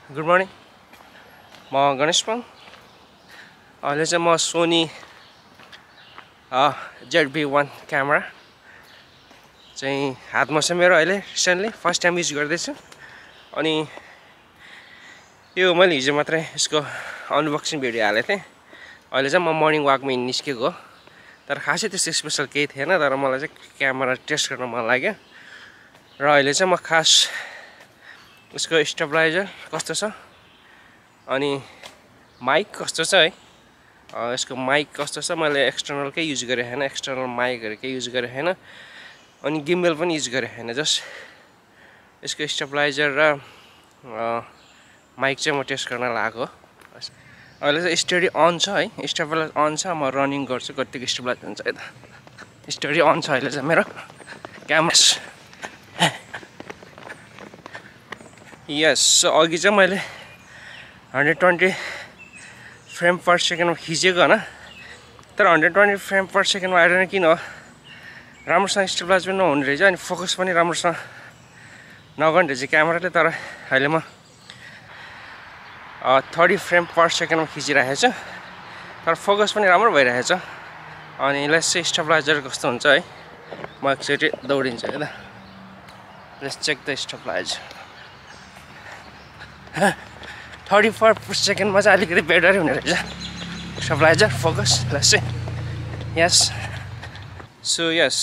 good morning म गणेश पाङ अहिले चाहिँ म सोनी ZV-1 क्यामेरा चाहिँ हातमा छ मेरो अहिले रिसेन्टली फर्स्ट टाइम युज गर्दैछु अनि यो मैले हिजो मात्रै यसको अनबक्सिङ भिडियो हालेको थिएँ अहिले चाहिँ म मर्निङ वाकमा निस्केको हो तर खासै त्यस्तो स्पेसल केही थिएन तर मलाई चाहिँ क्यामेरा टेस्ट गर्न मन लाग्यो र अहिले चाहिँ म खास यसको स्टेबलाइजर कस्तो छ अनि माइक कस्तो छ है यसको माइक कस्तो छ मैले एक्सटर्नल केही युज गरेँ हैन एक्सटर्नल माइकहरु केही युज गरेँ हैन अनि गिम्बल पनि युज गरेँ हैन जस्ट यसको स्टेबलाइजर र माइक चाहिँ म टेस्ट गर्न लागेको अहिले चाहिँ स्टडी अन छ है स्टेबलाइजर अन छ म रनिङ गर्छु कतिको स्टेबलाइज हुन्छ यता स्टडी अन छ अहिले चाहिँ मेरो क्यामेरा यस अघि चाहिँ मैले 120 फ्रेम पर सेकेन्डमा खिचेको हैन तर 120 फ्रेम पर सेकेन्डमा आइरहने किन हो राम्रोसँग स्टेबलाइज पनि नहुने रहेछ अनि फोकस पनि राम्रोसँग नगर्ने रहेछ क्यामेराले तर अहिले म 30 फ्रेम पर सेकेन्डमा खिचिरहेको छु तर फोकस पनि राम्रो भइरहेछ अनि लेट्स चाहिँ स्टेबलाइजर कस्तो हुन्छ है म एकचोटि दौडिन्छु है त let's check the stabilizer 30 per सेकेन्डमा चाहिँ अलिकति बेटरै हुने रहेछ stabilizer focus let's see yes so yes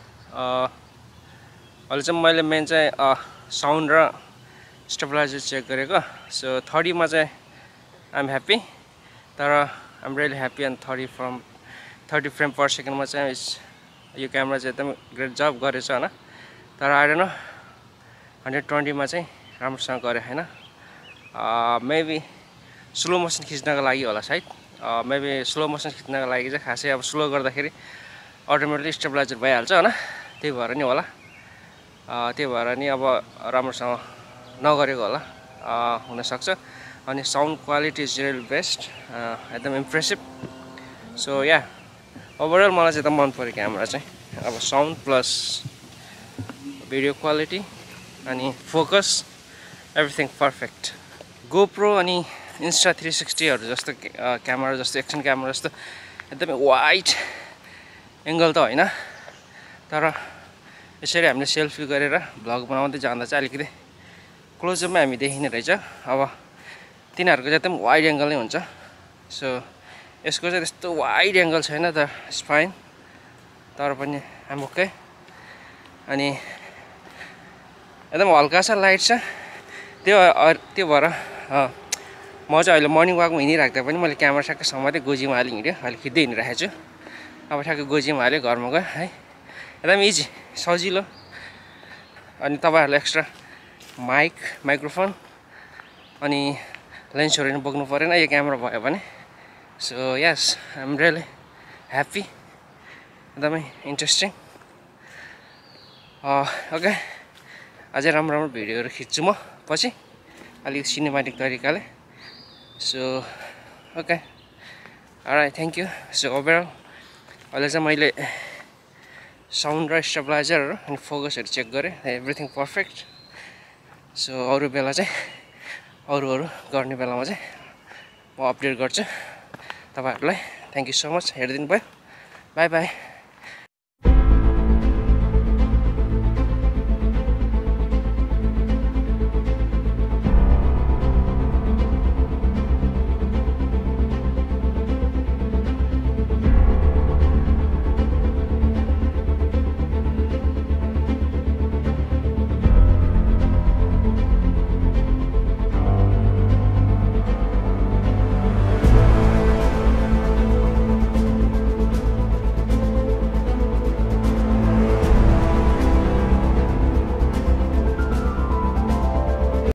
अहिले चाहिँ मैले मेन चाहिँ साउन्ड र स्टेबलाइजर चेक गरेको सो 30 मा चाहिँ आइएम ह्याप्पी तर I'm really happy and 30 frame per सेकेन्डमा चाहिँ यो क्यामेरा चाहिँ एकदम ग्रेट जब गरेछ हैन तर आई डोन्ट नो 120 मा चाहिँ राम्रोसँग गरे हैन मेबी स्लो मोसन खिच्नको लागि होला सायद मेबी स्लो मोसन खिच्नको लागि चाहिँ खासै अब स्लो गर्दाखेरि अटोमेटिकली स्टेबलाइजर भइहाल्छ हैन त्यही भएर नि होला त्यही भएर नि अब राम्रोसँग नगरेको होला हुन सक्छ अनि sound quality is real best एकदम इम्प्रेसिभ सो या ओभरअल मलाई चाहिँ त मन पर्यो क्यामेरा चाहिँ अब साउन्ड प्लस भिडियो क्वालिटी अनि फोकस एभ्रिथिङ पर्फेक्ट गोप्रो अनि इन्स्टा 360 हरु जस्तो क्यामेरा जस्तो एक्सन क्यामेरा जस्तो एकदमै वाइड एंगल त हैन तर यसरी हामीले सेल्फी गरेर भ्लग बनाउँदै जाँदा चाहिँ अलिकति क्लोजअपमा हामी देखिने रहेछ अब तिनीहरुको चाहिँ एकदम वाइड एंगल नै हुन्छ सो यसको चाहिँ त्यस्तो वाइड एंगल छैन त इट्स फाइन तर पनि आइम ओके अनि एकदम हल्का सा लाइट छ त्यो भएर म चाहिँ अहिले मर्निङ वाकमा हिँडिराख्दा पनि मैले क्यामेरा ठ्याक्क समाते गोजीमा हाली हिँड्यो अहिले खिच्दै हिँडिरहेको छु अब ठ्याक्क गोजीमा हाल्यो घरमा गयो है एकदम इजी सजिलो अनि तपाईहरुले एक्स्ट्रा माइक्रोफोन अनि लेन्सहरु पनि बोक्नु परेन यो क्यामेरा भयो भने so yes I am really happy एकदमै इन्ट्रेस्टिङ ओके अझै राम्रो भिडियोहरु खिच्छु म पछि अलिक सिनेमेटिक तरिकाले so okay alright thank you so overall अहिले चाहिँ मैले साउन्ड र स्टेबलाइजरहरु अनि फोकसहरु चेक गरे एभ्रिथिङ पर्फेक्ट सो अरु बेला चाहिँ अरु गर्ने बेलामा चाहिँ म अपडेट गर्छु तपाईहरुलाई थ्यांक यू सो मच हेर्दिनु भयो बाइ बाइ